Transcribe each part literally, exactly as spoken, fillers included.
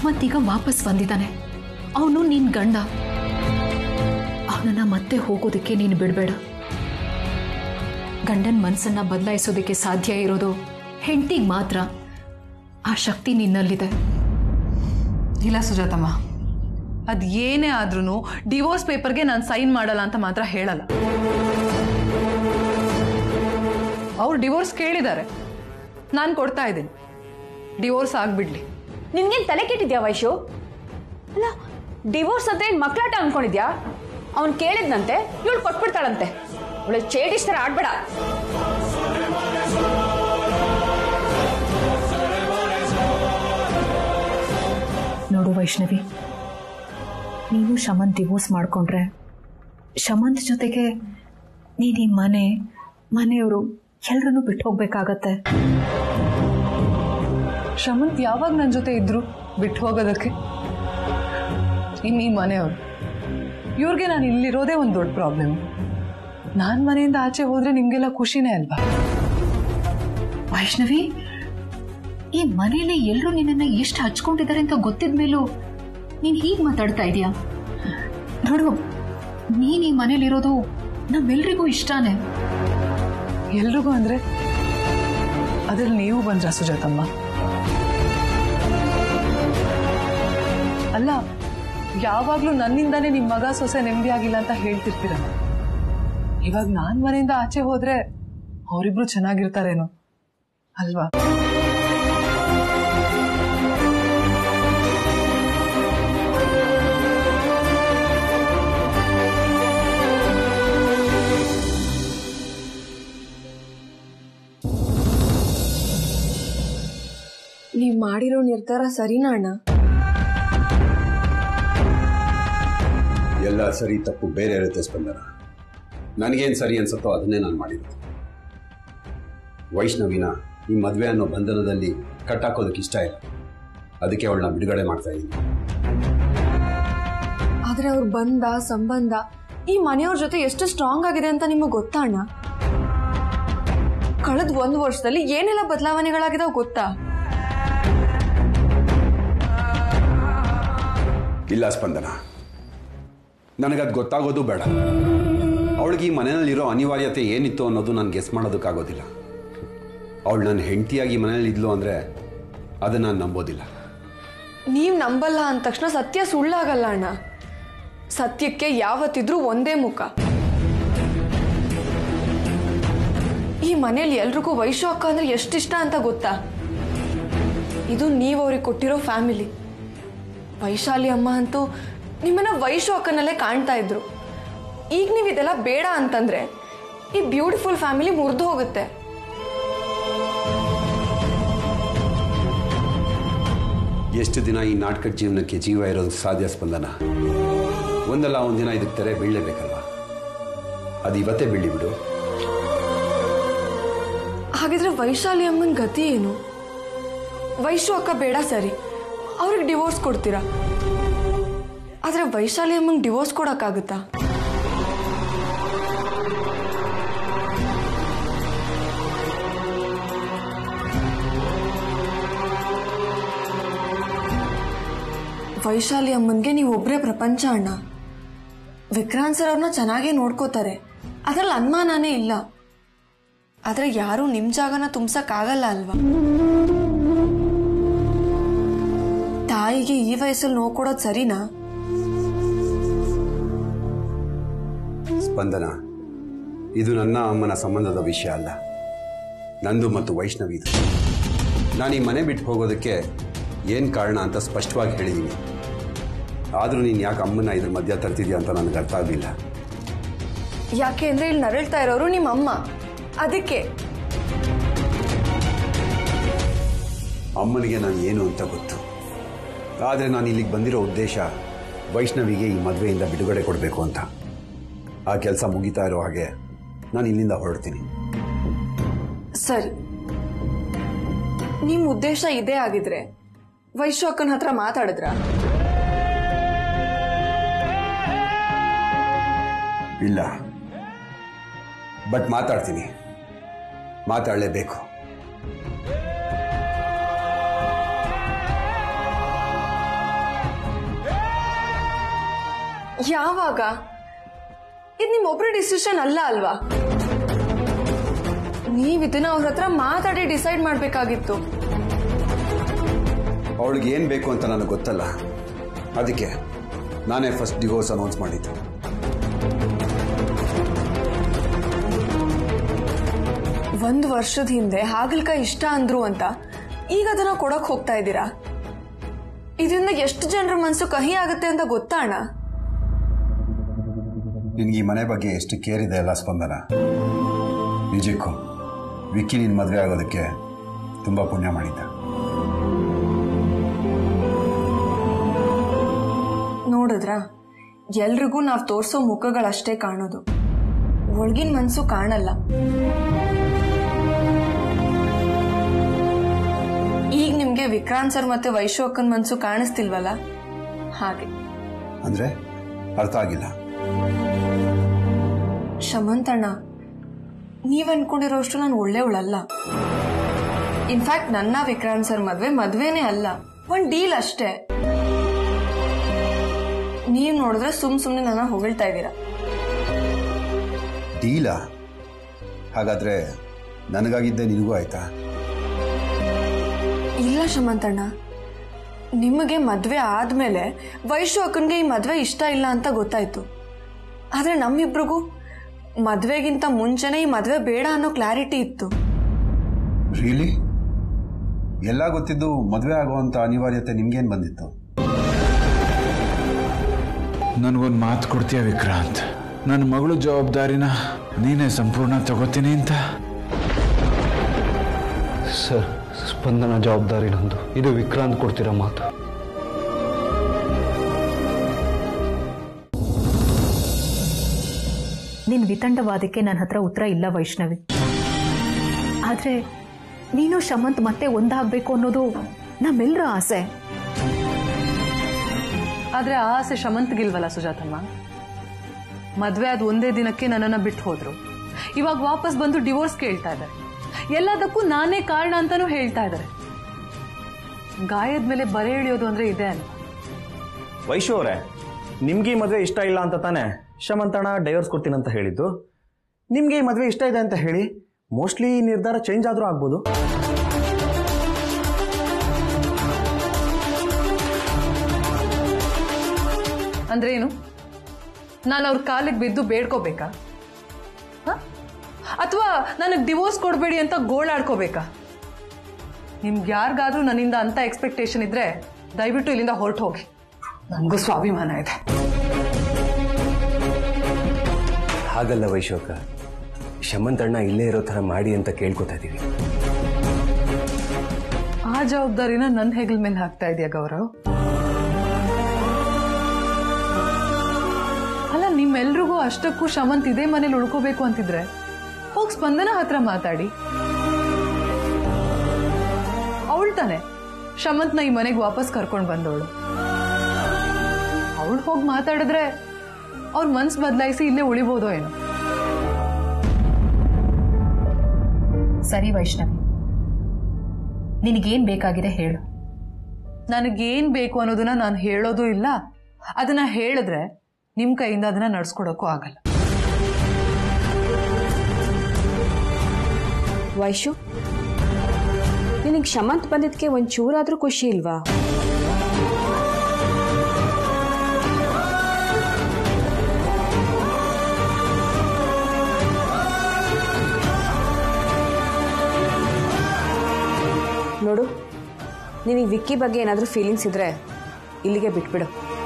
ಶಮಂತ್ ಈಗ ವಾಪಸ್ ಬಂದಿದ್ದಾನೆ. ಅವನು ನಿನ್ ಗಂಡ. ಅವನನ್ನ ಮತ್ತೆ ಹೋಗೋದಕ್ಕೆ ನೀನು ಬಿಡಬೇಡ. ಗಂಡನ ಮನಸ್ಸನ್ನ ಬದಲಾಯಿಸೋದಕ್ಕೆ ಸಾಧ್ಯ ಇರೋದು ಹೆಂಡತಿಗೆ ಮಾತ್ರ. ಆ ಶಕ್ತಿ ನಿನ್ನಲ್ಲಿದೆ. ಇಲ್ಲ ಸುಜಾತಮ್ಮ, ಅದು ಏನೇ ಆದ್ರೂ ಡಿವೋರ್ಸ್ ಪೇಪರ್ಗೆ ನಾನು ಸೈನ್ ಮಾಡಲ್ಲ ಅಂತ ಮಾತ್ರ ಹೇಳಲ್ಲ. ಅವ್ರು ಡಿವೋರ್ಸ್ ಕೇಳಿದ್ದಾರೆ, ನಾನು ಕೊಡ್ತಾ ಇದ್ದೀನಿ. ಡಿವೋರ್ಸ್ ಆಗ್ಬಿಡ್ಲಿ. ನಿನ್ಗೇನು ತಲೆ ಕೆಟ್ಟಿದ್ಯಾ ವೈಶು? ಅಲ್ಲ, ಡಿವೋರ್ಸ್ ಅಂತ ಏನು ಮಕ್ಕಳಾಟ ಅನ್ಕೊಂಡಿದ್ಯಾ? ಅವನು ಕೇಳಿದ್ನಂತೆ, ಇವಳು ಕೊಟ್ಬಿಡ್ತಾಳಂತೆ. ಅವಳು ಚೇಡಿಸ್ ಥರ ಆಡ್ಬೇಡ. ನೋಡು ವೈಷ್ಣವಿ, ನೀನು ಶಮಂತ್ ಡಿವೋರ್ಸ್ ಮಾಡ್ಕೊಂಡ್ರೆ ಶಮಂತ್ ಜೊತೆಗೆ ನೀನು ಈ ಮನೆ ಮನೆಯವರು ಎಲ್ರನ್ನೂ ಬಿಟ್ಟು ಹೋಗ್ಬೇಕಾಗತ್ತೆ. ಶಮಂತ್ ಯಾವಾಗ ನನ್ನ ಜೊತೆ ಇದ್ರು ಬಿಟ್ಟು ಹೋಗೋದಕ್ಕೆ? ಇನ್ನು ಈ ಮನೆಯವರು ಇವ್ರಿಗೆ ನಾನು ಇಲ್ಲಿರೋದೇ ಒಂದು ದೊಡ್ಡ ಪ್ರಾಬ್ಲಮ್. ನಾನು ಮನೆಯಿಂದ ಆಚೆ ಹೋದ್ರೆ ನಿಮ್ಗೆಲ್ಲ ಖುಷಿನೇ ಅಲ್ವಾ? ವೈಷ್ಣವಿ, ಈ ಮನೇಲಿ ಎಲ್ಲರೂ ನಿನ್ನನ್ನು ಎಷ್ಟು ಹಚ್ಕೊಂಡಿದ್ದಾರೆ ಅಂತ ಗೊತ್ತಿದ ಮೇಲೂ ನೀನು ಹೀಗೆ ಮಾತಾಡ್ತಾ ಇದೀಯಾ? ನೋಡು, ನೀನು ಈ ಮನೇಲಿರೋದು ನಮ್ಮೆಲ್ರಿಗೂ ಇಷ್ಟಾನೆ. ಎಲ್ರಿಗೂ ಅಂದ್ರೆ ಅದ್ರಲ್ಲಿ ನೀವು ಬಂದ್ರ ಸುಜಾತಮ್ಮ? ಅಲ್ಲ, ಯಾವಾಗ್ಲೂ ನನ್ನಿಂದಾನೇ ನಿಮ್ ಮಗ ಸೊಸೆ ನೆಮ್ಮದಿ ಆಗಿಲ್ಲ ಅಂತ ಹೇಳ್ತಿರ್ತೀರ. ಇವಾಗ ನಾನ್ ಮನೆಯಿಂದ ಆಚೆ ಹೋದ್ರೆ ಅವರಿಬ್ರು ಚೆನ್ನಾಗಿರ್ತಾರೇನೋ ಅಲ್ವಾ? ನೀವ್ ಮಾಡಿರೋ ನಿರ್ಧಾರ ಸರಿನಾ ಅಣ್ಣ? ಎಲ್ಲ ಸರಿ ತಪ್ಪು ಬೇರೆ ಇರುತ್ತೆ ಸ್ಪಂದನ. ನನಗೇನು ಸರಿ ಅನ್ಸುತ್ತೋ ಅದನ್ನೇ ನಾನು ಮಾಡಿರೋದು. ವೈಷ್ಣವಿನ ಈ ಮದುವೆ ಅನ್ನೋ ಬಂಧನದಲ್ಲಿ ಕಟ್ಟಾಕೋದಕ್ಕೆ ಇಷ್ಟ ಇಲ್ಲ. ಅದಕ್ಕೆ ಅವಳನ್ನ ಬಿಡುಗಡೆ ಮಾಡ್ತಾ ಇದ್ದೀನಿ. ಆದ್ರೆ ಅವ್ರ ಬಂಧ ಸಂಬಂಧ ಈ ಮನೆಯವ್ರ ಜೊತೆ ಎಷ್ಟು ಸ್ಟ್ರಾಂಗ್ ಆಗಿದೆ ಅಂತ ನಿಮಗೆ ಗೊತ್ತಾ ಅಣ್ಣ? ಕಳೆದ ಒಂದು ವರ್ಷದಲ್ಲಿ ಏನೆಲ್ಲ ಬದಲಾವಣೆಗಳಾಗಿದಾವ ಗೊತ್ತಾ? ಇಲ್ಲ ಸ್ಪಂದನ, ನನಗದು ಗೊತ್ತಾಗೋದು ಬೇಡ. ಅವಳಿಗೆ ಈ ಮನೆಯಲ್ಲಿರೋ ಅನಿವಾರ್ಯತೆ ಏನಿತ್ತು ಅನ್ನೋದು ನಾನು ಗೆಸ್ ಮಾಡೋದಕ್ಕಾಗೋದಿಲ್ಲ. ಅವಳು ನನ್ನ ಹೆಂಡತಿಯಾಗಿ ಮನೆಯಲ್ಲಿ ಇದ್ಲು ಅಂದರೆ ಅದನ್ನು ನಾನು ನಂಬೋದಿಲ್ಲ. ನೀವು ನಂಬಲ್ಲ ಅಂದ ತಕ್ಷಣ ಸತ್ಯ ಸುಳ್ಳಾಗಲ್ಲ ಅಣ್ಣ. ಸತ್ಯಕ್ಕೆ ಯಾವತ್ತಿದ್ರೂ ಒಂದೇ ಮುಖ. ಈ ಮನೇಲಿ ಎಲ್ರಿಗೂ ವೈಶು ಅಕ್ಕ ಅಂದ್ರೆ ಎಷ್ಟಿಷ್ಟ ಅಂತ ಗೊತ್ತಾ? ಇದು ನೀವು ಅವ್ರಿಗೆ ಕೊಟ್ಟಿರೋ ಫ್ಯಾಮಿಲಿ. ವೈಶಾಲಿ ಅಮ್ಮ ಅಂತೂ ನಿಮ್ಮನ್ನ ವೈಶು ಅಕ್ಕನಲ್ಲೇ ಕಾಣ್ತಾ ಇದ್ರು. ಈಗ ನೀವು ಇದೆಲ್ಲ ಬೇಡ ಅಂತಂದ್ರೆ ಈ ಬ್ಯೂಟಿಫುಲ್ ಫ್ಯಾಮಿಲಿ ಮುರಿದು ಹೋಗುತ್ತೆ. ಎಷ್ಟು ದಿನ ಈ ನಾಟಕದ ಜೀವನಕ್ಕೆ ಜೀವ ಇರೋದಕ್ಕೆ ಸಾಧ್ಯ ಸ್ಪಂದನ? ಒಂದಲ್ಲ ಒಂದಿನ ಇದಕ್ಕೆ ತೆರೆ ಬೀಳಲೇಬೇಕಲ್ವ? ಅದು ಇವತ್ತೇ ಬೀಳಿ ಬಿಡು. ಹಾಗಿದ್ರೆ ವೈಶಾಲಿ ಅಮ್ಮನ ಗತಿ ಏನು? ವೈಶು ಅಕ್ಕ ಬೇಡ ಸರಿ, ಅವ್ರಿಗೆ ಡಿವೋರ್ಸ್ ಕೊಡ್ತೀರಾ. ಆದ್ರೆ ವೈಶಾಲಿ ಅಮ್ಮಂಗೆ ಡಿವೋರ್ಸ್ ಕೊಡಕ್ಕಾಗುತ್ತಾ? ವೈಶಾಲಿ ಅಮ್ಮನ್ಗೆ ನೀವು ಒಬ್ಬರೇ ಪ್ರಪಂಚ ಅಣ್ಣ. ವಿಕ್ರಾಂತ್ ಸರ್ ಅವ್ರನ್ನ ಚೆನ್ನಾಗೇ ನೋಡ್ಕೋತಾರೆ, ಅದ್ರಲ್ಲಿ ಅನುಮಾನನೇ ಇಲ್ಲ. ಆದ್ರೆ ಯಾರು ನಿಮ್ ಜಾಗನ ತುಂಬಸಕ್ಕಾಗಲ್ಲ ಅಲ್ವಾ? ತಾಯಿಗೆ ಈ ವಯಸ್ಸಲ್ಲಿ ನೋವು ಕೊಡೋದು ಸರಿನಾ? ಸ್ಪಂದನ, ಇದು ನನ್ನ ಅಮ್ಮನ ಸಂಬಂಧದ ವಿಷಯ ಅಲ್ಲ, ನಂದು ಮತ್ತು ವೈಷ್ಣವಿದು. ನಾನು ಈ ಮನೆ ಬಿಟ್ಟು ಹೋಗೋದಕ್ಕೆ ಏನು ಕಾರಣ ಅಂತ ಸ್ಪಷ್ಟವಾಗಿ ಹೇಳಿದ್ದೀನಿ. ಆದರೂ ನೀನು ಯಾಕೆ ಅಮ್ಮನ ಇದ್ರ ಮಧ್ಯ ತರ್ತಿದ್ಯಾ ಅಂತ ನನಗೆ ಅರ್ಥ ಆಗಲಿಲ್ಲ. ಯಾಕೆ ಅಂದ್ರೆ ಇಲ್ಲಿ ನರಳ್ತಾ ಇರೋರು ನಿಮ್ಮ ಅಮ್ಮ, ಅದಕ್ಕೆ. ಅಮ್ಮನಿಗೆ ನಾನು ಏನು ಅಂತ ಗೊತ್ತು. ಆದರೆ ನಾನು ಇಲ್ಲಿಗೆ ಬಂದಿರೋ ಉದ್ದೇಶ ವೈಷ್ಣವಿಗೆ ಈ ಮದುವೆಯಿಂದ ಬಿಡುಗಡೆ ಕೊಡಬೇಕು ಅಂತ. ಆ ಕೆಲಸ ಮುಗಿತಾ ಇರೋ ಹಾಗೆ ನಾನು ಇಲ್ಲಿಂದ ಹೊರಡ್ತೀನಿ. ಸರಿ, ನಿಮ್ಮ ಉದ್ದೇಶ ಇದೇ ಆಗಿದ್ರೆ ವೈಶು ಅಕ್ಕನ ಹತ್ರ ಮಾತಾಡಿದ್ರ? ಇಲ್ಲ, ಬಟ್ ಮಾತಾಡ್ತೀನಿ, ಮಾತಾಡಲೇಬೇಕು. ಯಾವಾಗ? ಇದು ನಿಮ್ಮೊಬ್ರ ಡಿಸಿಷನ್ ಅಲ್ಲ ಅಲ್ವಾ? ನೀವ್ ಇದನ್ನ ಅವ್ರ ಹತ್ರ ಮಾತಾಡಿ ಡಿಸೈಡ್ ಮಾಡ್ಬೇಕಾಗಿತ್ತು. ಅವಳಿಗೆ ಏನ್ ಬೇಕು ಅಂತ ನನಗೆ ಗೊತ್ತಲ್ಲ, ಅದಕ್ಕೆ ನಾನೇ ಫಸ್ಟ್ ಡಿವೋರ್ಸ್ ಅನೌನ್ಸ್ ಮಾಡಿದ್ದು. ಒಂದು ವರ್ಷದ ಹಿಂದೆ ಹಾಗಲ್ಕಾಯಿ ಇಷ್ಟ ಅಂದ್ರು ಅಂತ ಈಗ ಅದನ್ನ ಕೊಡಕ್ ಹೋಗ್ತಾ ಇದ್ದೀರಾ. ಇದರಿಂದ ಎಷ್ಟು ಜನರ ಮನಸ್ಸು ಕಹಿ ಆಗುತ್ತೆ ಅಂತ ಗೊತ್ತಾ ಅಣ್ಣ? ನಿನ್ಗೆ ಈ ಮನೆ ಬಗ್ಗೆ ಎಷ್ಟು ಕೇರ್ ಇದೆ ಅಲ್ಲ ಸ್ಪಂದನ. ನಿಜಕ್ಕೂ ವಿಕ್ಕಿ ನಿನ್ ಮದುವೆ ಆಗೋದಕ್ಕೆ ತುಂಬಾ ಪುಣ್ಯ ಮಾಡಿದ್ದ. ನೋಡಿದ್ರ, ಎಲ್ರಿಗೂ ನಾವ್ ತೋರ್ಸೋ ಮುಖಗಳಷ್ಟೇ ಕಾಣೋದು, ಒಳಗಿನ ಮನ್ಸು ಕಾಣಲ್ಲ. ಈಗ ನಿಮ್ಗೆ ವಿಕ್ರಾಂತ್ ಸರ್ ಮತ್ತೆ ವೈಶು ಅಕ್ಕನ್ ಮನ್ಸು ಕಾಣಿಸ್ತಿಲ್ವಲ್ಲ, ಹಾಗೆ. ಅಂದ್ರೆ ಅರ್ಥ ಆಗಿಲ್ಲ. ಶಮಂತಣ್ಣ, ನೀವ್ ಅನ್ಕೊಂಡಿರೋಷ್ಟು ನಾನು ಒಳ್ಳೆಯವಳಲ್ಲ. ಇನ್ಫ್ಯಾಕ್ಟ್ ನನ್ನ ವಿಕ್ರಾಂತ್ ಸರ್ ಮದ್ವೆ ಮದ್ವೆನೇ ಅಲ್ಲ, ಒಂದ್ ಡೀಲ್ ಅಷ್ಟೇ. ನೀವ್ ನೋಡಿದ್ರೆ ಸುಮ್ ಸುಮ್ನೆ ನನ್ನ ಹೊಗಳ್ತಾ ಇದ್ದೀರಾ. ಡೀಲಾ? ಹಾಗಾದ್ರೆ ನನಗಾಗಿದ್ದೆ ನಿನಗೂ ಆಯ್ತಾ? ಇಲ್ಲ ಶಮಂತಣ್ಣ, ನಿಮಗೆ ಮದ್ವೆ ಆದ್ಮೇಲೆ ವೈಶು ಅಕ್ಕನ್ಗೆ ಈ ಮದ್ವೆ ಇಷ್ಟ ಇಲ್ಲ ಅಂತ ಗೊತ್ತಾಯ್ತು. ಆದ್ರೆ ನಮ್ಮಿಬ್ರಿಗೂ ಮದ್ವೆಗಿಂತ ಮುಂಚೆನೆ ಈ ಮದ್ವೆ ಬೇಡ ಅನ್ನೋ ಕ್ಲಾರಿಟಿ ಇತ್ತು. ರಿಯಲಿ? ಎಲ್ಲ ಗೊತ್ತಿದ್ದು ಮದುವೆ ಆಗುವಂತ ಅನಿವಾರ್ಯತೆ ನಿಮ್ಗೇನ್ ಬಂದಿತ್ತು? ನನಗೊಂದು ಮಾತು ಕೊಡ್ತೀಯ ವಿಕ್ರಾಂತ್? ನನ್ನ ಮಗಳು ಜವಾಬ್ದಾರಿನ ನೀನೇ ಸಂಪೂರ್ಣ ತಗೋತೀನಿ ಅಂತ. ಸರ್, ಸ್ಪಂದನ ಜವಾಬ್ದಾರಿ ನಂದು. ಇದು ವಿಕ್ರಾಂತ್ ಕೊಡ್ತಿರೋ ಮಾತು. ನಿನ್ ವಿತಂಡವಾದಕ್ಕೆ ನನ್ನ ಹತ್ರ ಉತ್ತರ ಇಲ್ಲ ವೈಷ್ಣವಿ. ಆದ್ರೆ ನೀನು ಶಮಂತ್ ಮತ್ತೆ ಒಂದಾಗಬೇಕು ಅನ್ನೋದು ನಮ್ಮೆಲ್ಲರ ಆಸೆ. ಆದ್ರೆ ಆ ಆಸೆ ಶಮಂತ್ಗಿಲ್ವಲ್ಲ ಸುಜಾತಮ್ಮ. ಮದ್ವೆ ಆದ ಒಂದೇ ದಿನಕ್ಕೆ ನನ್ನನ್ನ ಬಿಟ್ಟು ಹೋದ್ರು. ಇವಾಗ ವಾಪಸ್ ಬಂದು ಡಿವೋರ್ಸ್ ಕೇಳ್ತಾ ಇದ್ದಾರೆ. ಎಲ್ಲದಕ್ಕೂ ನಾನೇ ಕಾರಣ ಅಂತಾನೂ ಹೇಳ್ತಾ ಇದ್ದಾರೆ. ಗಾಯದ ಮೇಲೆ ಬರೆ ಎಳೆಯೋದು ಅಂದ್ರೆ ಇದೆ ಅಲ್ವಾ? ವೈಶು ಅವರೇ, ನಿಮ್ಗೆ ಈ ಮದುವೆ ಇಷ್ಟ ಇಲ್ಲ ಅಂತ ತಾನೆ ಶಮಂತಣ್ಣ ಡೈವರ್ಸ್ ಕೊಡ್ತೀನಿ ಅಂತ ಹೇಳಿದ್ದು. ನಿಮ್ಗೆ ಈ ಮದುವೆ ಇಷ್ಟ ಇದೆ ಅಂತ ಹೇಳಿ ಮೋಸ್ಟ್ಲಿ ನಿರ್ಧಾರ ಚೇಂಜ್ ಆದ್ರೂ ಆಗ್ಬೋದು. ಅಂದ್ರೆ ಏನು? ನಾನು ಅವ್ರ ಕಾಲಿಗೆ ಬಿದ್ದು ಬೇಡ್ಕೋಬೇಕಾ? ಅಥವಾ ನನಗೆ ಡಿವೋರ್ಸ್ ಕೊಡಬೇಡಿ ಅಂತ ಗೋಳಾಡ್ಕೋಬೇಕಾ? ನಿಮ್ಗೆ ಯಾರಿಗಾದ್ರೂ ನನ್ನಿಂದ ಅಂತ ಎಕ್ಸ್ಪೆಕ್ಟೇಷನ್ ಇದ್ರೆ ದಯವಿಟ್ಟು ಇಲ್ಲಿಂದ ಹೊರಟು ಹೋಗಿ. ನನಗೂ ಸ್ವಾಭಿಮಾನ ಇದೆ. ಹಾಗಲ್ಲ ವೈಶೋಕ, ಶಮಂತಣ್ಣ ಇಲ್ಲೇ ಇರೋ ಥರ ಮಾಡಿ ಅಂತ ಕೇಳ್ಕೊತಾ ಇದೀವಿ. ಆ ಜವಾಬ್ದಾರಿನ ನನ್ನ ಹೆಗಲ ಮೇಲೆ ಹಾಕ್ತಾ ಇದೆಯಾ ಗೌರವ್? ಅಲ್ಲ, ನಿಮ್ಮೆಲ್ರಿಗೂ ಅಷ್ಟಕ್ಕೂ ಶಮಂತ್ ಇದೇ ಮನೇಲಿ ಉಳ್ಕೋಬೇಕು ಅಂತಿದ್ರೆ ಹೋಗಿ ಸ್ಪಂದನ ಹತ್ರ ಮಾತಾಡಿ. ಅವಳು ತಾನೆ ಶಮಂತ್ನ ಈ ಮನೆಗೆ ವಾಪಸ್ ಕರ್ಕೊಂಡು ಬಂದವಳು. ಅವಳು ಹೋಗಿ ಮಾತಾಡಿದ್ರೆ ಅವ್ರ ಮನ್ಸು ಬದಲಾಯಿಸಿ ಇಲ್ಲೇ ಉಳಿಬೋದೋ ಏನೋ. ಸರಿ ವೈಷ್ಣವಿ, ನಿನಗೇನ್ ಬೇಕಾಗಿದೆ ಹೇಳು. ನನಗೇನ್ ಬೇಕು ಅನ್ನೋದನ್ನ ನಾನು ಹೇಳೋದು ಇಲ್ಲ. ಅದನ್ನ ಹೇಳಿದ್ರೆ ನಿಮ್ ಕೈಯಿಂದ ಅದನ್ನ ನಡ್ಸ್ಕೊಡೋಕ್ಕೂ ಆಗಲ್ಲ. ವೈಶು, ನಿನಗೆ ಶಮಂತ್ ಬಂದಿದ್ದಕ್ಕೆ ಒಂಚೂರಾದ್ರೂ ಖುಷಿ ಇಲ್ವಾ? ನೋಡು, ನಿನಗೆ ವಿಕ್ಕಿ ಬಗ್ಗೆ ಏನಾದರೂ ಫೀಲಿಂಗ್ಸ್ ಇದ್ರೆ ಇಲ್ಲಿಗೆ ಬಿಟ್ಬಿಡು.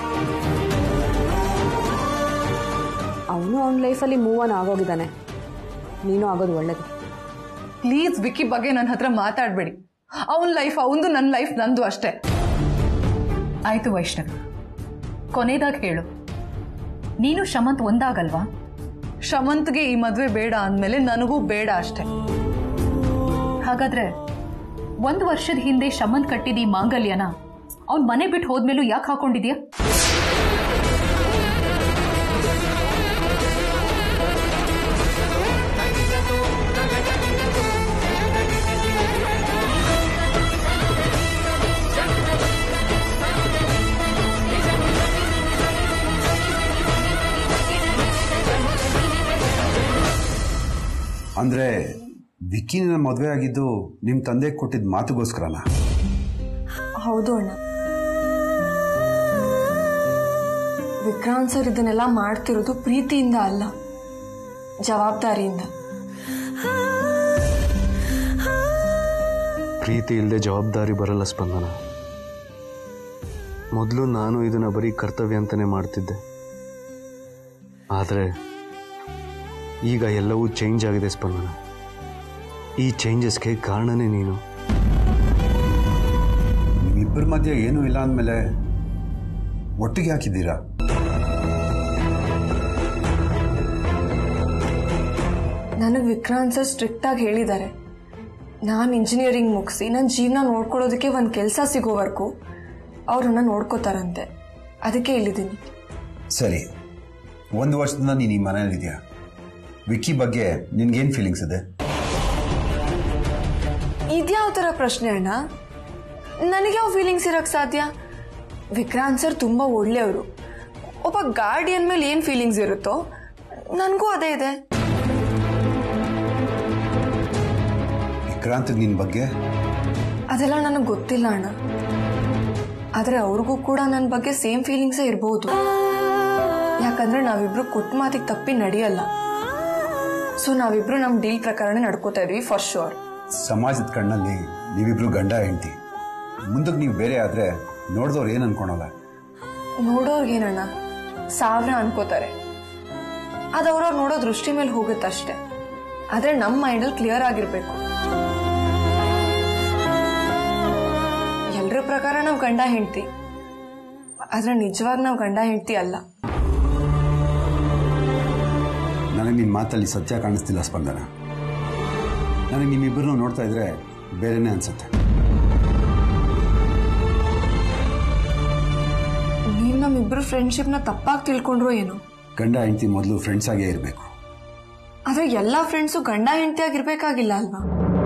ಅವನು ಅವನ ಲೈಫಲ್ಲಿ ಮೂವ್ ಆನ್ ಆಗೋಗಿದ್ದಾನೆ, ನೀನು ಆಗೋದು ಒಳ್ಳೇದು. ಪ್ಲೀಸ್ ವಿಕ್ಕಿ ಬಗ್ಗೆ ನನ್ನ ಹತ್ರ ಮಾತಾಡಬೇಡಿ. ಅವನ ಲೈಫ್ ಅವಂದು, ನನ್ನ ಲೈಫ್ ನಂದು ಅಷ್ಟೇ. ಆಯ್ತು ವೈಷ್ಣವಿ, ಕೊನೆದಾಗ ಹೇಳು, ನೀನು ಶಮಂತ್ ಒಂದಾಗಲ್ವಾ? ಶಮಂತ್ಗೆ ಈ ಮದುವೆ ಬೇಡ ಅಂದಮೇಲೆ ನನಗೂ ಬೇಡ ಅಷ್ಟೇ. ಹಾಗಾದ್ರೆ ಒಂದು ವರ್ಷದ ಹಿಂದೆ ಶಮಂತ್ ಕಟ್ಟಿದ ಈ ಮಾಂಗಲ್ಯನ ಅವ್ನ್ ಮನೆ ಬಿಟ್ಟು ಹೋದ್ಮೇಲೂ ಯಾಕೆ ಹಾಕೊಂಡಿದ್ಯಾ? ಅಂದ್ರೆ ವಿಕ್ಕಿನ ಮದುವೆ ಆಗಿದ್ದು ನಿಮ್ಮ ತಂದೆ ಕೊಟ್ಟಿದ್ದ ಮಾತುಗೋಸ್ಕರನಾ? ಹೌದು ಅಣ್ಣ. ವಿಕ್ರಾಂತ್ ಸರ್ ಇದನ್ನೆಲ್ಲ ಮಾಡ್ತಿರೋದು ಪ್ರೀತಿಯಿಂದ ಅಲ್ಲ, ಜವಾಬ್ದಾರಿಯಿಂದ. ಪ್ರೀತಿ ಇಲ್ಲದೆ ಜವಾಬ್ದಾರಿ ಬರಲ್ಲ ಸ್ಪಂದನ. ಮೊದಲು ನಾನು ಇದನ್ನ ಬರೀ ಕರ್ತವ್ಯ ಅಂತಾನೆ ಮಾಡ್ತಿದ್ದೆ, ಆದರೆ ಈಗ ಎಲ್ಲವೂ ಚೇಂಜ್ ಆಗಿದೆ ಸ್ಪಂದನ. ಈ ಚೇಂಜಸ್ಗೆ ಕಾರಣನೇ ನೀನು. ನಿಮ್ಮಿಬ್ಬರ ಮಧ್ಯೆ ಏನೂ ಇಲ್ಲ ಅಂದಮೇಲೆ ಒಟ್ಟಿಗೆ ಹಾಕಿದ್ದೀರಾ? ನನಗೆ ವಿಕ್ರಾಂತ್ ಸರ್ ಸ್ಟ್ರಿಕ್ಟ್ ಆಗಿ ಹೇಳಿದ್ದಾರೆ, ನಾನು ಇಂಜಿನಿಯರಿಂಗ್ ಮುಗಿಸಿ ನನ್ನ ಜೀವನ ನೋಡ್ಕೊಳ್ಳೋದಕ್ಕೆ ಒಂದು ಕೆಲಸ ಸಿಗೋವರೆಗೂ ಅವ್ರನ್ನ ನೋಡ್ಕೋತಾರಂತೆ. ಅದಕ್ಕೆ ಇಲ್ಲಿದ್ದೀನಿ. ಸರಿ, ಒಂದು ವರ್ಷದಿಂದ ನೀನು ಈ ಮನೆಯಲ್ಲಿದೆಯಾ. ವಿಕ್ಕಿ ಬಗ್ಗೆ ನಿನ್ಗೇನು ಫೀಲಿಂಗ್ಸ್ ಇದೆ? ಇದ್ಯಾವ ಥರ ಪ್ರಶ್ನೆ ಅಣ್ಣ? ನನಗೆ ಯಾವ ಫೀಲಿಂಗ್ಸ್ ಇರೋಕ್ಕೆ ಸಾಧ್ಯ? ವಿಕ್ರಾಂತ್ ಸರ್ ತುಂಬ ಒಳ್ಳೆಯವರು. ಒಬ್ಬ ಗಾರ್ಡಿಯನ್ ಮೇಲೆ ಏನು ಫೀಲಿಂಗ್ಸ್ ಇರುತ್ತೋ ನನಗೂ ಅದೇ ಇದೆ. ವಿಕ್ರಾಂತ್ ನಿನ್ನ ಬಗ್ಗೆ ಅದೆಲ್ಲ ನನಗೆ ಗೊತ್ತಿಲ್ಲ ಅಣ್ಣ, ಆದರೆ ಅವ್ರಿಗೂ ಕೂಡ ನನ್ನ ಬಗ್ಗೆ ಸೇಮ್ ಫೀಲಿಂಗ್ಸೇ ಇರಬಹುದು. ಯಾಕಂದ್ರೆ ನಾವಿಬ್ರು ಕೊಟ್ಟ ಮಾತಿಗೆ ತಪ್ಪಿ ನಡೆಯಲ್ಲ. ಸೊ ನಾವಿಬ್ರು ನಮ್ಮ ಡೀಲ್ ಪ್ರಕಾರನೇ ನಡ್ಕೋತಾ ಇದೀವಿ ಫಾರ್ ಶೋರ್. ಸಮಾಜದ ಕಣ್ಣಲ್ಲಿ ನೀವಿಬ್ರು ಗಂಡ ಹೆಂಡತಿ. ಮುಂದಕ್ಕೆ ನೀವು ಬೇರೆ ಆದ್ರೆ ನೋಡಿದವ್ರು ಏನು ಅನ್ಕೊಳಲ್ಲ. ನೋಡೋರ್ಗೇನಣ್ಣ, ಸಾವಿರ ಅನ್ಕೋತಾರೆ. ಅದು ಅವ್ರವ್ರು ನೋಡೋ ದೃಷ್ಟಿ ಮೇಲೆ ಹೋಗುತ್ತಷ್ಟೆ. ಆದ್ರೆ ನಮ್ಮ ಮೈಂಡಲ್ಲಿ ಕ್ಲಿಯರ್ ಆಗಿರ್ಬೇಕು. ಎಲ್ರ ಪ್ರಕಾರ ನಾವು ಗಂಡ ಹೆಂಡತಿ, ಆದ್ರೆ ನಿಜವಾಗಿ ನಾವು ಗಂಡ ಹೆಂಡತಿ ಅಲ್ಲ. ನನಗೆ ನಿನ್ನ ಮಾತಲ್ಲಿ ಸತ್ಯ ಕಾಣಿಸ್ತಿಲ್ಲ ಸ್ಪಂದನ. ನನಗೆ ನಿಮ್ಮಿಬ್ಬರನ್ನು ನೋಡ್ತಾ ಇದ್ರೆ ಬೇರೆನೇ ಅನ್ಸುತ್ತೆ. ನೀವು ನಮ್ಮಿಬ್ರು ಫ್ರೆಂಡ್ಶಿಪ್ನ ತಪ್ಪಾಗಿ ತಿಳ್ಕೊಂಡ್ರು ಏನು? ಗಂಡ ಹೆಂಡತಿ ಮೊದಲು ಫ್ರೆಂಡ್ಸ್ ಆಗೇ ಇರಬೇಕು. ಆದ್ರೆ ಎಲ್ಲಾ ಫ್ರೆಂಡ್ಸು ಗಂಡ ಹೆಂಡತಿ ಆಗಿರ್ಬೇಕಾಗಿಲ್ಲ ಅಲ್ವಾ?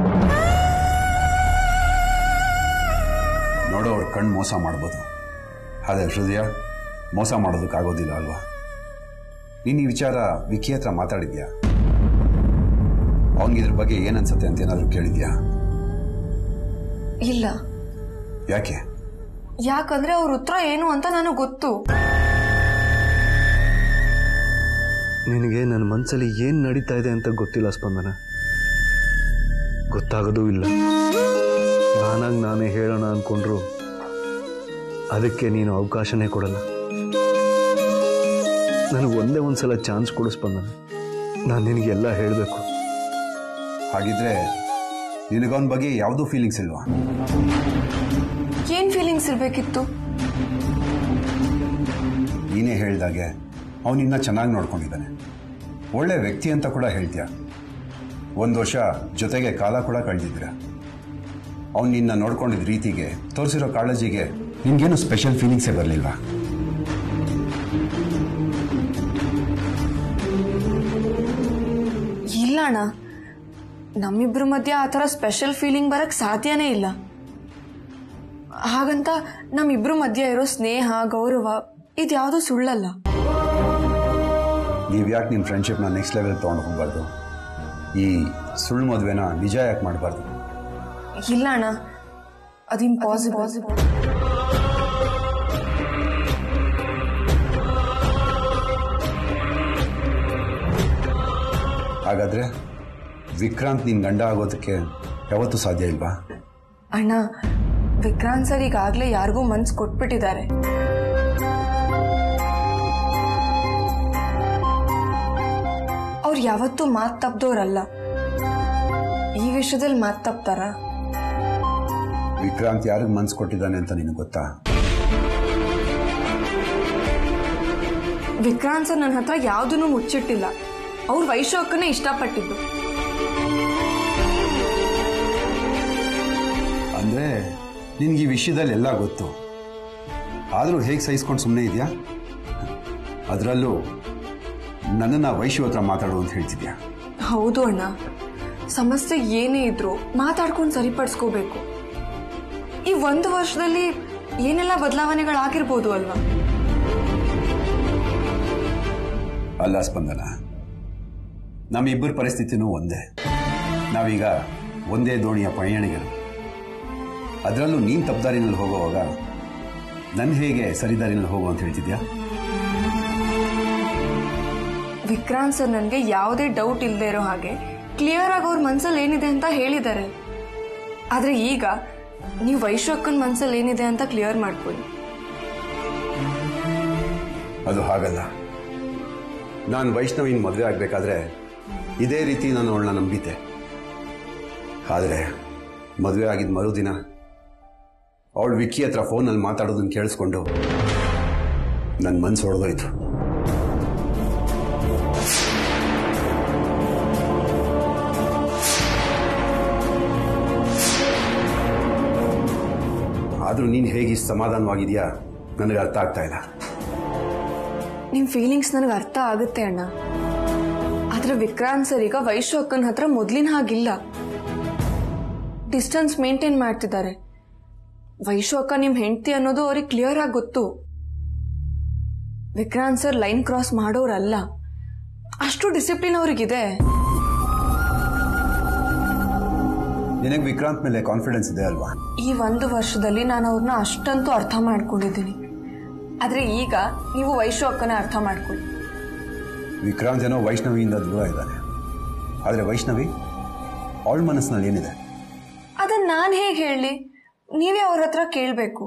ನೋಡೋ ಅವ್ರ ಕಣ್ಣು ಮೋಸ ಮಾಡ್ಬೋದು, ಆದರೆ ಹೃದಯ ಮೋಸ ಮಾಡೋದಕ್ಕಾಗೋದಿಲ್ಲ ಅಲ್ವಾ? ನೀನು ಈ ವಿಚಾರ ವಿಕ್ಕಿ ಹತ್ರ ಮಾತಾಡಿದ್ಯಾ? ಅವನಿಗಿದ್ರ ಬಗ್ಗೆ ಏನನ್ಸುತ್ತೆ ಅಂತ ಏನಾದರೂ ಕೇಳಿದ್ಯಾ? ಇಲ್ಲ. ಯಾಕೆ? ಯಾಕಂದ್ರೆ ಅವ್ರ ಉತ್ತರ ಏನು ಅಂತ ನನಗೆ ಗೊತ್ತು. ನಿನಗೆ ನನ್ನ ಮನಸ್ಸಲ್ಲಿ ಏನು ನಡೀತಾ ಇದೆ ಅಂತ ಗೊತ್ತಿಲ್ಲ ಸ್ಪಂದನ. ಗೊತ್ತಾಗೋದೂ ಇಲ್ಲ. ನಾನಾಗಿ ನಾನೇ ಹೇಳೋಣ ಅಂದ್ಕೊಂಡ್ರು ಅದಕ್ಕೆ ನೀನು ಅವಕಾಶನೇ ಕೊಡಲ್ಲ. ನನಗೆ ಒಂದೇ ಒಂದ್ಸಲ ಚಾನ್ಸ್ ಕೊಡು ಸ್ಪಂದನ. ನಾನು ನಿನಗೆಲ್ಲ ಹೇಳಬೇಕು. ಹಾಗಿದ್ರೆ ನಿನಗವನ ಬಗ್ಗೆ ಯಾವುದೂ ಫೀಲಿಂಗ್ಸ್ ಇಲ್ವಾ? ಏನ್ ಫೀಲಿಂಗ್ಸ್ ಇರಬೇಕಿತ್ತು? ನೀನೇ ಹೇಳ್ದಾಗೆ ಅವನಿನ್ನ ಚೆನ್ನಾಗಿ ನೋಡ್ಕೊಂಡಿದ್ದಾನೆ, ಒಳ್ಳೆ ವ್ಯಕ್ತಿ ಅಂತ ಕೂಡ ಹೇಳ್ತೀಯ. ಒಂದು ವರ್ಷ ಜೊತೆಗೆ ಕಾಲ ಕೂಡ ಕಳೆದಿದ್ದೀರ. ಅವ್ನು ನಿನ್ನ ನೋಡ್ಕೊಂಡಿದ್ದ ರೀತಿಗೆ, ತೋರಿಸಿರೋ ಕಾಳಜಿಗೆ ನಿನ್ಗೇನು ಸ್ಪೆಷಲ್ ಫೀಲಿಂಗ್ಸೇ ಬರಲಿಲ್ವಾ? ಇಲ್ಲ ಅಣ್ಣ, ನಮ್ಮಿಬ್ರ ಮಧ್ಯೆ ಆ ಥರ ಸ್ಪೆಷಲ್ ಫೀಲಿಂಗ್ ಬರಕ್ ಸಾಧ್ಯನೇ ಇಲ್ಲ. ಹಾಗಂತ ನಮ್ಮಿಬ್ರ ಮಧ್ಯೆ ಇರೋ ಸ್ನೇಹ, ಗೌರವ ಇದ್ಯಾವುದೂ ಸುಳ್ಳಲ್ಲ. ನೀವು ಯಾಕೆ ನಿಮ್ಮ ಫ್ರೆಂಡ್ಶಿಪ್ನ ನೆಕ್ಸ್ಟ್ ಲೆವೆಲ್ ತೊಗೊಂಡು ಹೋಗ್ಬಾರ್ದು? ಈ ಸುಳ್ಳು ಮದುವೆನ ನಿಜ ಯಾಕೆ ಮಾಡಬಾರ್ದು? ಇಲ್ಲ ಅಣ್ಣ, ಅದು ಇಂಪಾಸಿಬಲ್. ಹಾಗಾದ್ರೆ ವಿಕ್ರಾಂತ್ ನಿನ್ನ ಗಂಡ ಆಗೋದಕ್ಕೆ ಯಾವತ್ತೂ ಸಾಧ್ಯ ಇಲ್ವಾ? ಅಣ್ಣ, ವಿಕ್ರಾಂತ್ ಸರ್ ಈಗಾಗಲೇ ಯಾರಿಗೂ ಮನ್ಸು ಕೊಟ್ಬಿಟ್ಟಿದ್ದಾರೆ. ಅವ್ರು ಯಾವತ್ತೂ ಮಾತು ತಪ್ಪದವ್ರಲ್ಲ. ಈ ವಿಷಯದಲ್ಲಿ ಮಾತು ತಪ್ತಾರ? ವಿಕ್ರಾಂತ್ ಯಾರಿಗೆ ಮನ್ಸು ಕೊಟ್ಟಿದ್ದಾನೆ ಅಂತ ನಿನಗೆ ಗೊತ್ತಾ? ವಿಕ್ರಾಂತ್ ಸರ್ ನನ್ನ ಹತ್ರ ಯಾವುದನ್ನು ಮುಚ್ಚಿಟ್ಟಿಲ್ಲ. ಅವ್ರು ವೈಶು ಅಕ್ಕನೇ ಇಷ್ಟಪಟ್ಟಿದ್ದು. ಅಂದ್ರೆ ನಿನ್ಗೆ ಈ ವಿಷಯದಲ್ಲಿ ಎಲ್ಲ ಗೊತ್ತು, ಆದರೂ ಹೇಗೆ ಸಹಿಸ್ಕೊಂಡು ಸುಮ್ಮನೆ ಇದೆಯಾ? ಅದರಲ್ಲೂ ನನ್ನನ್ನು ವೈಶು ಹತ್ರ ಮಾತಾಡು ಅಂತ ಹೇಳ್ತಿದ್ಯಾ? ಹೌದು ಅಣ್ಣ, ಸಮಸ್ಯೆ ಏನೇ ಇದ್ರು ಮಾತಾಡ್ಕೊಂಡು ಸರಿಪಡಿಸ್ಕೋಬೇಕು. ಈ ಒಂದು ವರ್ಷದಲ್ಲಿ ಏನೆಲ್ಲ ಬದಲಾವಣೆಗಳಾಗಿರ್ಬೋದು ಅಲ್ವಾ? ಅಲ್ಲ ಸ್ಪಂದನ, ನಮ್ಮಿಬ್ಬರ ಪರಿಸ್ಥಿತಿನೂ ಒಂದೇ. ನಾವೀಗ ಒಂದೇ ದೋಣಿಯ ಪಯಣಿಗರು. ಅದರಲ್ಲೂ ನೀನು ತಪ್ಪದಾರಿನಲ್ಲಿ ಹೋಗುವಾಗ ನನ್ನ ಹೇಗೆ ಸರಿದಾರಿನಲ್ಲಿ ಹೋಗು ಅಂತ ಹೇಳ್ತಿದ್ಯಾ? ವಿಕ್ರಾಂತ್ ಸರ್ ನನಗೆ ಯಾವುದೇ ಡೌಟ್ ಇಲ್ಲದೆ ಇರೋ ಹಾಗೆ ಕ್ಲಿಯರ್ ಆಗಿ ಅವ್ರ ಮನ್ಸಲ್ಲಿ ಏನಿದೆ ಅಂತ ಹೇಳಿದ್ದಾರೆ. ಆದ್ರೆ ಈಗ ನೀವು ವೈಶು ಅಕ್ಕನ ಮನ್ಸಲ್ಲಿ ಏನಿದೆ ಅಂತ ಕ್ಲಿಯರ್ ಮಾಡ್ಕೊಳ್ಳಿ. ಅದು ಹಾಗಲ್ಲ. ನಾನು ವೈಷ್ಣವಿನ ಮದುವೆ ಆಗಬೇಕಾದ್ರೆ ಇದೇ ರೀತಿ ನಾನು ಅವಳನ್ನ ನಂಬಿದ್ದೆ. ಆದರೆ ಮದುವೆ ಆಗಿದ್ದ ಮರುದಿನ ಅವಳು ವಿಕ್ಕಿ ಹತ್ರ ಫೋನಲ್ಲಿ ಮಾತಾಡೋದನ್ನು ಕೇಳಿಸ್ಕೊಂಡು ನನ್ನ ಮನಸ್ಸು ಹೊಡೆದೋಯ್ತು. ಆದರೂ ನೀನು ಹೇಗೆ ಸಮಾಧಾನವಾಗಿದೆಯಾ ನನಗೆ ಅರ್ಥ ಆಗ್ತಾ ಇಲ್ಲ. ನಿಮ್ಮ ಫೀಲಿಂಗ್ಸ್ ನನಗೆ ಅರ್ಥ ಆಗುತ್ತೆ ಅಣ್ಣ. ಆದ್ರೆ ವಿಕ್ರಾಂತ್ ಸರ್ ಈಗ ವೈಶು ಅಕ್ಕನ ಹತ್ರ ಮೊದ್ಲಿನ ಹಾಗಿಲ್ಲ. ಡಿಸ್ಟೆನ್ಸ್ ಮೇಂಟೈನ್ ಮಾಡ್ತಿದ್ದಾರೆ. ವೈಶು ಅಕ್ಕ ನಿಮ್ ಹೆಂಡತಿ ಅನ್ನೋದು ಅವ್ರಿಗೆ ಕ್ಲಿಯರ್ ಆಗಿ ಗೊತ್ತು. ವಿಕ್ರಾಂತ್ ಸರ್ ಲೈನ್ ಕ್ರಾಸ್ ಮಾಡೋರಲ್ಲ. ಅಷ್ಟು ಡಿಸಿಪ್ಲಿನ್ ಅವ್ರಿಗಿದೆ. ನಿನಗೆ ವಿಕ್ರಾಂತ್ ಮೇಲೆ ಕಾನ್ಫಿಡೆನ್ಸ್ ಇದೆ ಅಲ್ವಾ? ಈ ಒಂದು ವರ್ಷದಲ್ಲಿ ನಾನು ಅವ್ರನ್ನ ಅಷ್ಟಂತೂ ಅರ್ಥ ಮಾಡ್ಕೊಂಡಿದ್ದೀನಿ. ಆದ್ರೆ ಈಗ ನೀವು ವೈಶು ಅಕ್ಕನ ಅರ್ಥ ಮಾಡ್ಕೊಳ್ಳಿ. ವಿಕ್ರಾಂತ್ ಏನೋ ವೈಷ್ಣವಿಯಿಂದ ದೂರ ಇದ್ದಾನೆ. ಆದರೆ ವೈಷ್ಣವಿ ಅವಳ ಮನಸ್ಸಿನಲ್ಲಿ ಏನಿದೆ ಅದನ್ನ ನಾನು ಹೇಗೆ ಹೇಳಿ? ನೀವೇ ಅವ್ರ ಹತ್ರ ಕೇಳಬೇಕು.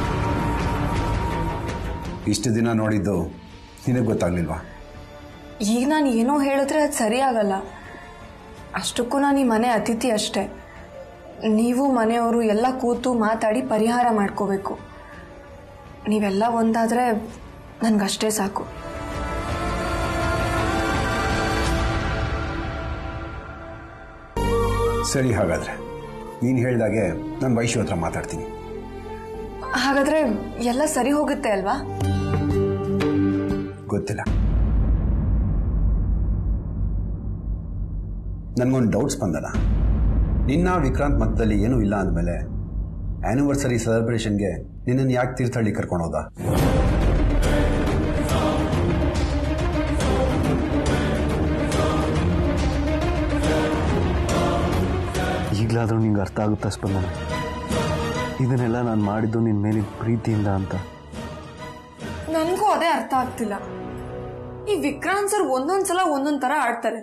ಇಷ್ಟು ದಿನ ನೋಡಿದ್ದು ನಿನಗೆ ಗೊತ್ತಾಗ್ಲಿಲ್ವಾ? ಈಗ ನಾನು ಏನೋ ಹೇಳಿದ್ರೆ ಅದು ಸರಿಯಾಗಲ್ಲ. ಅಷ್ಟಕ್ಕೂ ನಾನು ಈ ಮನೆ ಅತಿಥಿ ಅಷ್ಟೇ. ನೀವು ಮನೆಯವರು ಎಲ್ಲ ಕೂತು ಮಾತಾಡಿ ಪರಿಹಾರ ಮಾಡ್ಕೋಬೇಕು. ನೀವೆಲ್ಲ ಒಂದಾದ್ರೆ ನನ್ಗಷ್ಟೇ ಸಾಕು. ಸರಿ, ಹಾಗಾದ್ರೆ ನೀನು ಹೇಳಿದಾಗೆ ನಾನು ವೈಶು ಹತ್ರ ಮಾತಾಡ್ತೀನಿ. ಹಾಗಾದ್ರೆ ಎಲ್ಲ ಸರಿ ಹೋಗುತ್ತೆ ಅಲ್ವಾ? ಗೊತ್ತಿಲ್ಲ, ನನಗೊಂದು ಡೌಟ್ಸ್ ಬಂದಲ್ಲ. ನಿನ್ನ ವಿಕ್ರಾಂತ್ ಮಧ್ಯದಲ್ಲಿ ಏನೂ ಇಲ್ಲ ಅಂದಮೇಲೆ ಆ್ಯನಿವರ್ಸರಿ ಸೆಲೆಬ್ರೇಷನ್ಗೆ ನಿನ್ನನ್ನು ಯಾಕೆ ತೀರ್ಥಹಳ್ಳಿ ಕರ್ಕೊಂಡೋದ? ಈಗಲಾದರೂ ನಿಂಗೆ ಅರ್ಥ ಆಗುತ್ತಾ ಸ್ಪಂದನ? ಇದನ್ನೆಲ್ಲ ನಾನು ಮಾಡಿದ್ದು ನಿನ್ನ ಮೇಲಿನ ಪ್ರೀತಿಯಿಂದ ಅಂತ. ನನಗೂ ಅದೇ ಅರ್ಥ ಆಗ್ತಿಲ್ಲ. ಈ ವಿಕ್ರಾಂತ್ ಸರ್ ಒಂದೊಂದ್ಸಲ ಒಂದೊಂದ್ ತರ ಆಡ್ತಾರೆ.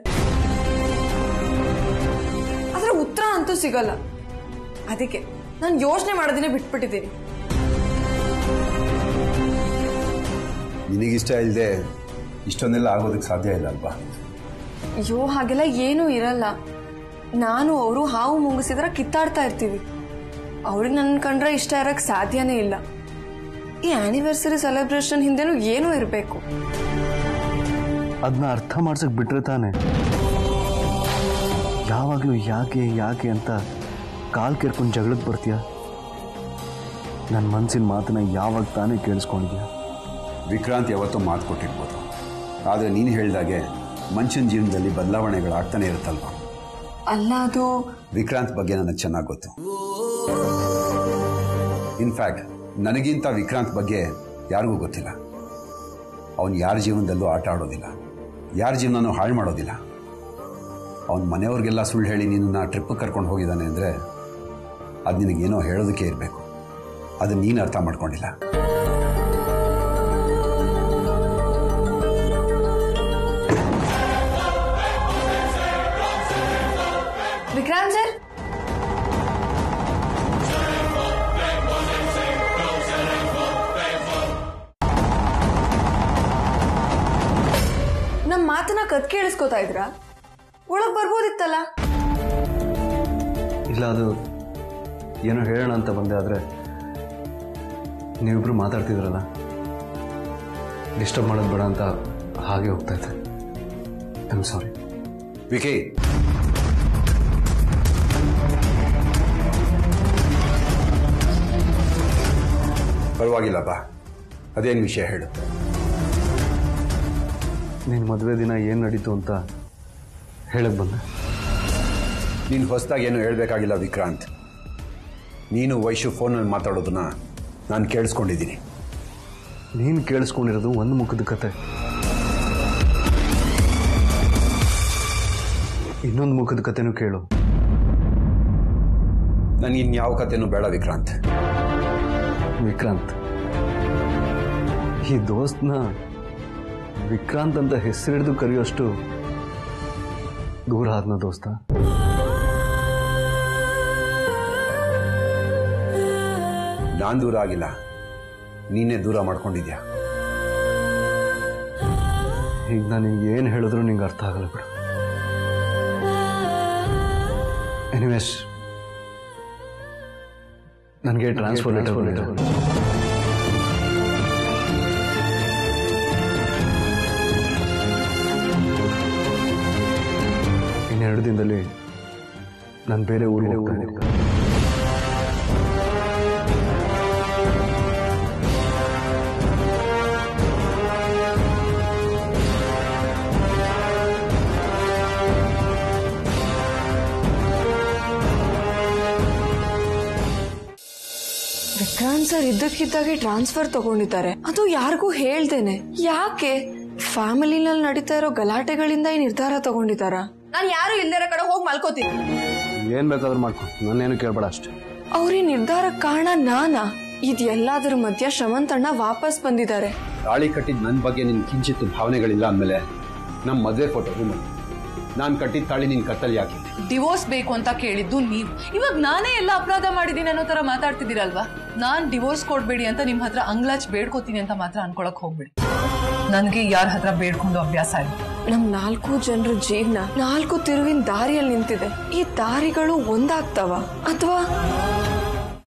ಆದ್ರೆ ಉತ್ತರ ಅಂತೂ ಸಿಗಲ್ಲ. ಅದಕ್ಕೆ ನಾನು ಯೋಚನೆ ಮಾಡೋದನ್ನೇ ಬಿಟ್ಬಿಟ್ಟಿದ್ದೀನಿ. ನಿನಗಿಷ್ಟ ಇಲ್ಲದೆ ಇಷ್ಟೊಂದೆಲ್ಲ ಆಗೋದಕ್ಕೆ ಸಾಧ್ಯ ಇಲ್ಲ ಅಲ್ವಾ? ಅಯ್ಯೋ, ಹಾಗೆಲ್ಲ ಏನೂ ಇರಲ್ಲ. ನಾನು ಅವರು ಹಾವು ಮುಂಗಿಸಿದ್ರೆ ಕಿತ್ತಾಡ್ತಾ ಇರ್ತೀವಿ. ಅವ್ರಿಗೆ ನನ್ನ ಕಂಡ್ರೆ ಇಷ್ಟ ಇರಕ್ಕೆ ಸಾಧ್ಯನೇ ಇಲ್ಲ. ಈ ಆನಿವರ್ಸರಿ ಸೆಲೆಬ್ರೇಷನ್ ಹಿಂದೆನೂ ಏನೂ ಇರಬೇಕು. ಅದನ್ನ ಅರ್ಥ ಮಾಡ್ಸಕ್ ಬಿಟ್ರೆ ತಾನೆ. ಯಾವಾಗಲೂ ಯಾಕೆ ಯಾಕೆ ಅಂತ ಕಾಲ್ ಕೆರ್ಕೊಂಡು ಜಗಳಕ್ಕೆ ಬರ್ತೀಯ? ನನ್ನ ಮನಸ್ಸಿನ ಮಾತನ್ನ ಯಾವಾಗ ತಾನೇ ಕೇಳಿಸ್ಕೊಂಡಿದ್ಯಾ? ವಿಕ್ರಾಂತ್ ಯಾವತ್ತೂ ಮಾತು ಕೊಟ್ಟಿರ್ಬೋದು, ಆದರೆ ನೀನು ಹೇಳಿದಾಗೆ ಮನುಷ್ಯನ ಜೀವನದಲ್ಲಿ ಬದಲಾವಣೆಗಳಾಗ್ತಾನೆ ಇರುತ್ತಲ್ವ? ಅಲ್ಲ, ಅದು ವಿಕ್ರಾಂತ್ ಬಗ್ಗೆ ನನಗೆ ಚೆನ್ನಾಗಿ ಗೊತ್ತು. ಇನ್ಫ್ಯಾಕ್ಟ್ ನನಗಿಂತ ವಿಕ್ರಾಂತ್ ಬಗ್ಗೆ ಯಾರಿಗೂ ಗೊತ್ತಿಲ್ಲ. ಅವನು ಯಾರ ಜೀವನದಲ್ಲೂ ಆಟ ಆಡೋದಿಲ್ಲ, ಯಾರ ಜೀವನನೂ ಹಾಳು ಮಾಡೋದಿಲ್ಲ. ಅವನ ಮನೆಯವ್ರಿಗೆಲ್ಲ ಸುಳ್ಳು ಹೇಳಿ ನಿನ್ನನ್ನು ಟ್ರಿಪ್ಪಿಗೆ ಕರ್ಕೊಂಡು ಹೋಗಿದ್ದಾನೆ ಅಂದರೆ ಅದು ನಿನಗೇನೋ ಹೇಳೋದಕ್ಕೆ ಇರಬೇಕು. ಅದನ್ನು ನೀನು ಅರ್ಥ ಮಾಡ್ಕೊಂಡಿಲ್ಲ. ವಿಕ್ರಾಂತ್ ಸರ್, ನಮ್ಮ ಮಾತನ್ನ ಕತ್ ಕೇಳಿಸ್ಕೋತಾ ಇದ್ರ? ಒಳಗ್ ಬರ್ಬೋದಿತ್ತಲ್ಲ. ಇಲ್ಲ, ಅದು ಏನೋ ಹೇಳೋಣ ಅಂತ ಬಂದೆ. ಆದರೆ ನೀವಿಬ್ರು ಮಾತಾಡ್ತಿದ್ರಲ್ಲ, ಡಿಸ್ಟರ್ಬ್ ಮಾಡೋದು ಬೇಡ ಅಂತ ಹಾಗೆ ಹೋಗ್ತಾ ಇದ್ದೆ. I am sorry. ವಿಕಿ, ಪರವಾಗಿಲ್ಲಪ್ಪ, ಅದೇನು ವಿಷಯ ಹೇಳು. ನಿನ್ನ ಮದುವೆ ದಿನ ಏನು ನಡೀತು ಅಂತ ಹೇಳಕ್ಕೆ ಬಂದೆ. ನೀನು ಹೊಸದಾಗಿ ಏನು ಹೇಳಬೇಕಾಗಿಲ್ಲ ವಿಕ್ರಾಂತ್. ನೀನು ವೈಶು ಫೋನಲ್ಲಿ ಮಾತಾಡೋದನ್ನ ನಾನು ಕೇಳಿಸ್ಕೊಂಡಿದ್ದೀನಿ. ನೀನು ಕೇಳಿಸ್ಕೊಂಡಿರೋದು ಒಂದು ಮುಖದ ಕತೆ. ಇನ್ನೊಂದು ಮುಖದ ಕಥೆನೂ ಕೇಳು. ನನಗೆ ಇನ್ಯಾವ ಕಥೆನೂ ಬೇಡ ವಿಕ್ರಾಂತ್. ವಿಕ್ರಾಂತ್, ಈ ದೋಸ್ತ್ನ ವಿಕ್ರಾಂತ್ ಅಂತ ಹೆಸರಿಡಿದು ಕರೆಯೋಷ್ಟು ದೂರ ಆದ್ನ ದೋಸ್ತ. ನಾನ್ ದೂರ ಆಗಿಲ್ಲ, ನೀನೇ ದೂರ ಮಾಡ್ಕೊಂಡಿದ್ಯಾ. ಈಗ ನಾನು ನಿಂಗೆ ಏನು ಹೇಳಿದ್ರು ನಿಂಗೆ ಅರ್ಥ ಆಗಲ್ಲ ಬಿಡು. ಎನಿವೇಸ್, ನನಗೆ ಟ್ರಾನ್ಸ್ಫರ್ ಲೆಟರ್ ಬಂದಿದೆ. ಇನ್ನೆರಡು ದಿನದಲ್ಲಿ ನಾನು ಬೇರೆ ಊರಿಗೆ ಹೋಗ್ತೀನಿ. ವಿಕ್ರಾಂತ್ ಸರ್ ಇದ್ದಕ್ಕಿದ್ದಾಗೆ ಟ್ರಾನ್ಸ್ಫರ್ ತಗೊಂಡಿದ್ದಾರೆ, ಅದು ಯಾರಿಗೂ ಹೇಳ್ದೇನೆ. ಯಾಕೆ? ಫ್ಯಾಮಿಲಿನಲ್ಲಿ ನಡೀತಾ ಇರೋ ಗಲಾಟೆಗಳಿಂದ ಈ ನಿರ್ಧಾರ ತಗೊಂಡಿದ್ದಾರ? ನಾನು ಯಾರು ಇಲ್ದಿರೋ ಕಡೆ ಹೋಗಿ ಮಲ್ಕೋತೀನಿ. ಏನ್ ಬೇಕಾದ್ರೂ ಮಾಡ್ಕೊ, ನಾನೇನು ಕೇಳ್ಬೇಡ ಅಷ್ಟೇ. ಅವ್ರ ಈ ನಿರ್ಧಾರಕ್ಕೆ ಕಾರಣ ನಾನಾ? ಇದೆಲ್ಲದರ ಮಧ್ಯ ಶ್ರಮಂತಣ್ಣ ವಾಪಸ್ ಬಂದಿದ್ದಾರೆ. ತಾಳಿ ಕಟ್ಟಿದ್ ನನ್ನ ಬಗ್ಗೆ ನಿನ್ ಕಿಂಚಿತ್ತು ಭಾವನೆಗಳಿಲ್ಲ ಅಂದ್ಮೇಲೆ ನಮ್ಮ ಮದುವೆ ಫೋಟೋ ರೂಮಲ್ಲಿ ನಾನು ಕಟ್ಟಿದ ತಾಳಿ ನಿನ್ ಕತ್ತಲ್ಲಿ ಯಾಕೆ? ಡಿವೋರ್ಸ್ ಬೇಕು ಅಂತ ಕೇಳಿದ್ದು ನೀವು. ಇವಾಗ ನಾನೇ ಎಲ್ಲ ಅಪರಾಧ ಮಾಡಿದ್ದೀನಿ ಅನ್ನೋ ತರ ಮಾತಾಡ್ತಿದ್ದೀರಲ್ವಾ? ನಾನ್ ಡಿವೋರ್ಸ್ ಕೊಡ್ಬೇಡಿ ಅಂತ ನಿಮ್ ಹತ್ರ ಅಂಗ್ಲಾಚ್ ಬೇಡ್ಕೋತೀನಿ ಅಂತ ಮಾತ್ರ ಅನ್ಕೊಳಕ್ ಹೋಗ್ಬೇಡಿ. ನನ್ಗೆ ಯಾರ ಹತ್ರ ಬೇಡ್ಕೊಂಡು ಅಭ್ಯಾಸ ಇಲ್ಲ. ನಮ್ ನಾಲ್ಕು ಜನರ ಜೀವನ ನಾಲ್ಕು ತಿರುವಿನ ದಾರಿಯಲ್ಲಿ ನಿಂತಿದೆ. ಈ ದಾರಿಗಳು ಒಂದಾಗ್ತಾವ ಅಥವಾ